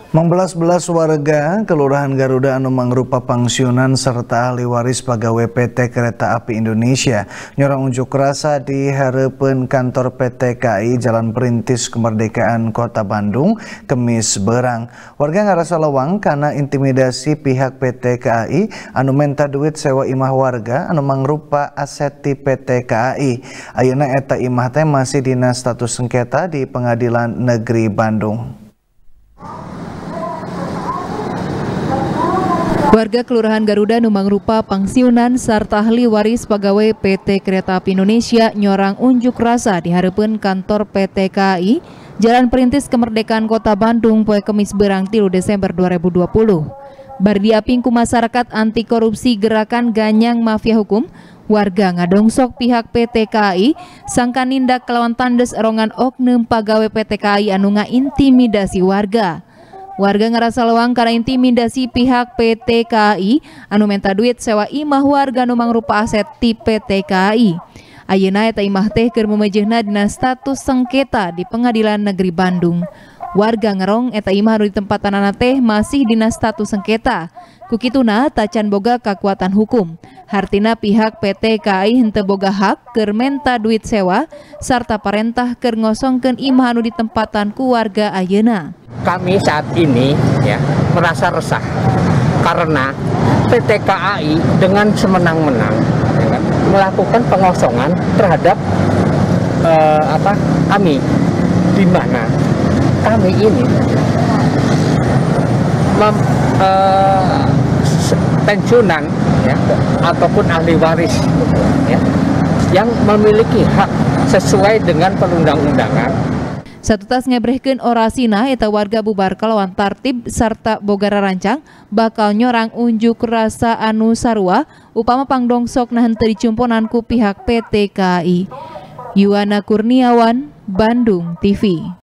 Membelas-belas warga Kelurahan Garuda anu mangrupa pangsiunan serta ahli waris pegawai PT Kereta Api Indonesia nyorong unjuk rasa di hareupeun kantor PT KAI Jalan Perintis Kemerdekaan Kota Bandung Kemis beurang. Warga ngarasa lewang karena intimidasi pihak PT KAI anu menta duit sewa imah warga anu mangrupa aset di PT KAI. Ayeuna eta imah teh masih dina status sengketa di Pengadilan Negeri Bandung. Warga Kelurahan Garuda nu mangrupa pangsiunan sarta ahli waris pegawai PT Kereta Api Indonesia nyorang unjuk rasa di hareupeun kantor PT KAI Jalan Perintis Kemerdekaan Kota Bandung poe Kemis beurang 3 Desember 2020. Bardiaping ku masyarakat anti korupsi Gerakan Ganyang Mafia Hukum, warga ngadongsok pihak PT KAI sangka nindak kelawan tandes erongan oknum pegawai PT KAI anu ngaintimidasi warga. Warga ngerasa lewang karena intimidasi pihak PT KAI anu menta duit sewa imah warga nu mangrupa aset ti PT KAI. Ayeuna eta imah teh keur memejehna dina status sengketa di Pengadilan Negeri Bandung. Warga ngerong eta imah anu ditempatanana teh masih dina status sengketa. Kukituna tacan boga kakuatan hukum. Hartina pihak PT KAI henteu boga hak keur menta duit sewa sarta parentah keur ngosongkeun imah anu ditempatan ku warga ayeuna. Kami saat ini ya merasa resah karena PT KAI dengan semenang-menang ya, melakukan pengosongan terhadap kami, di mana kami ini pensiunan ya, ataupun ahli waris ya, yang memiliki hak sesuai dengan perundang-undangan. Satu tas ngebrehkeun orasina eta warga bubar kalawan tartib sarta boga rarancang bakal nyorang unjuk rasa anu sarua upama pangdongsokna henteu dicumponan ku pihak PT KAI. Yuwana Kurniawan, Bandung TV.